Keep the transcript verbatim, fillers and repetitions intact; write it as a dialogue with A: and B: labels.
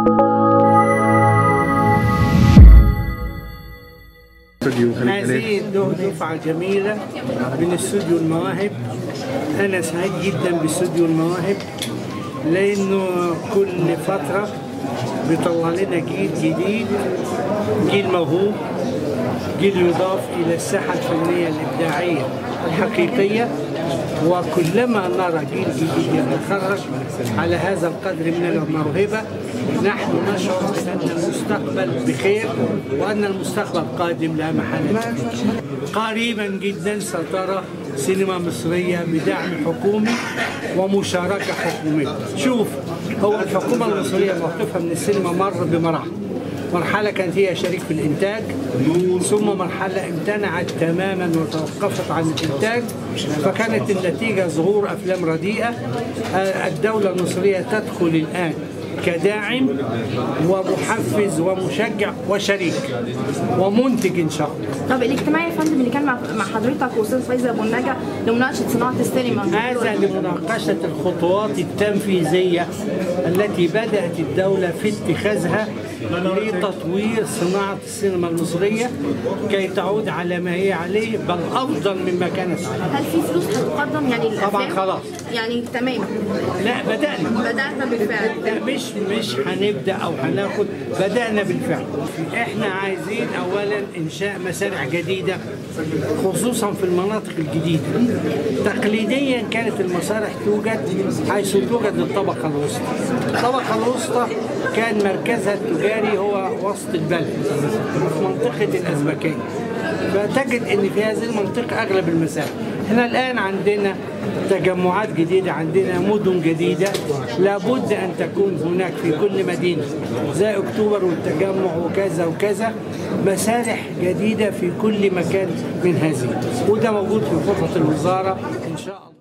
A: هذه دفعة جميلة من استوديو المواهب. أنا سعيد جدا باستوديو المواهب لأنه كل فترة بيطلع لنا جيل جديد، جيل موهوب، جيل يضاف إلى الساحة الفنية الإبداعية الحقيقية. وكلما نرى جيل جديد يتخرج على هذا القدر من الموهبة نحن نشعر بأن المستقبل بخير وأن المستقبل قادم لا محالة. قريبا جدا سترى سينما مصرية بدعم حكومي ومشاركة حكومية. شوف، هو الحكومة المصرية موقفها من السينما مر بمراحل. مرحلة كانت هي شريك في الإنتاج، ثم مرحلة امتنعت تماما وتوقفت عن الإنتاج، فكانت النتيجة ظهور أفلام رديئة. الدولة المصرية تدخل الآن كداعم ومحفز ومشجع وشريك ومنتج ان شاء الله.
B: طب الاجتماع يا فندم اللي كان مع حضرتك واستاذ فايز ابو النجا لمناقشه صناعه السينما،
A: هذا لمناقشه الخطوات التنفيذيه التي بدات الدوله في اتخاذها لتطوير صناعه السينما المصريه كي تعود على ما هي عليه بل افضل مما كانت عليه.
B: هل في فلوس هتقدم يعني للافلام؟
A: طبعا خلاص
B: يعني تمام.
A: لا بدانا
B: بدانا بالفعل.
A: لا مش مش هنبدا او هناخد، بدانا بالفعل. احنا عايزين اولا انشاء مسارح جديده خصوصا في المناطق الجديده. تقليديا كانت المسارح توجد حيث توجد الطبقه الوسطى. الطبقه الوسطى كان مركزها التجاري هو وسط البلد في منطقه الازبكيه، فتجد ان في هذه المنطقه اغلب المسارح. احنا الان عندنا تجمعات جديده، عندنا مدن جديده، لابد ان تكون هناك في كل مدينه زي اكتوبر والتجمع وكذا وكذا مسارح جديده في كل مكان من هذه، وده موجود في خطط الوزاره ان شاء الله.